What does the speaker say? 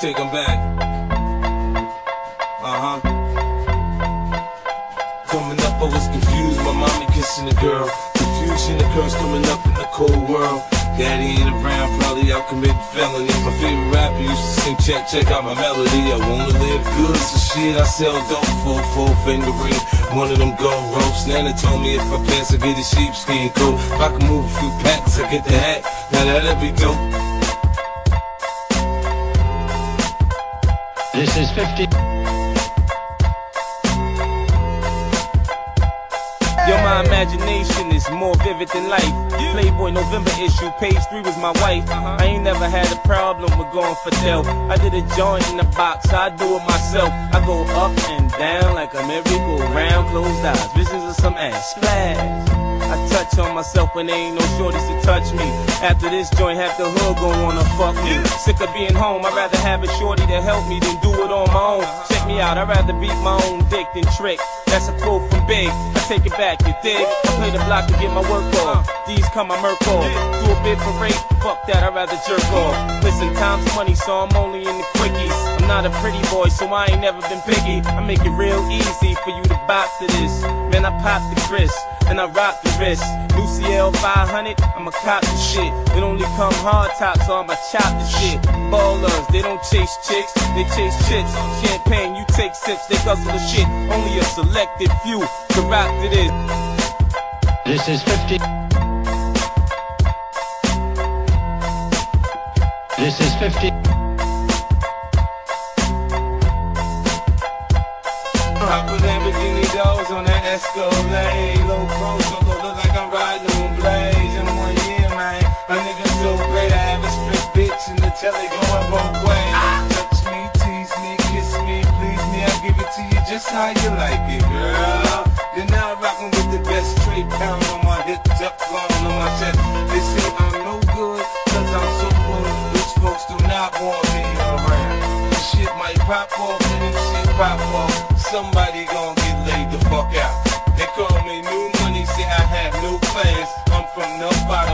take them back. Coming up, I was confused. My mommy kissing a girl. Confusion occurs coming up in the cold world. Daddy ain't around, probably out committing felonies. My favorite rapper used to sing, check out my melody. I wanna live good, so shit, I sell dope for a 4-finger ring. One of them gold ropes. Nana told me if I pass, I get a sheepskin coat. If I can move a few packs, I get the hat. Now that'd be dope. This is 50. Yo, my imagination is more vivid than life. Playboy November issue, page 3 was my wife. I ain't never had a problem with going for dough. I did a joint in the box, so I do it myself. I go up and down like a merry-go-round, closed eyes, visions of some ass splash. I touch on myself when there ain't no shorties to touch me. After this joint, half the hood gon' wanna fuck me. Sick of being home, I'd rather have a shorty to help me than do it on my own. Check me out, I'd rather beat my own dick than trick. That's a quote from Big, I take it back, you dig? I play the block to get my work off. These come my murk off. Do a bid for rape, fuck that, I'd rather jerk off. Listen, time's money, so I'm only in the quickies. I'm not a pretty boy, so I ain't never been picky. I make it real easy for you to bop to this. Man, I pop the Chris, and I rock the wrist. New CL 500, I'ma cop the shit. It only come hard top, so I'ma chop the shit. Ballers, they don't chase chicks, they chase chicks. Champagne, you take sips, they guzzle the shit. Only a selected few can rock to this. This is 50. This is 50. I put Lamborghini doors on that Escalade. Low pro, so go look like I'm riding on blades. In 1 year, man, a nigga so great. I have a strip bitch in the telly going both ways. Touch me, tease me, kiss me, please me. I'll give it to you just how you like it, girl. You're now rocking with the best straight pound on my hip, Teflon on my chest. They say I'm no good, cause I'm so good. Rich folks do not want me around. Shit might pop off, and if shit pop off, somebody gon' get laid the fuck out. They call me new money, say I have no class. I'm from the bottom.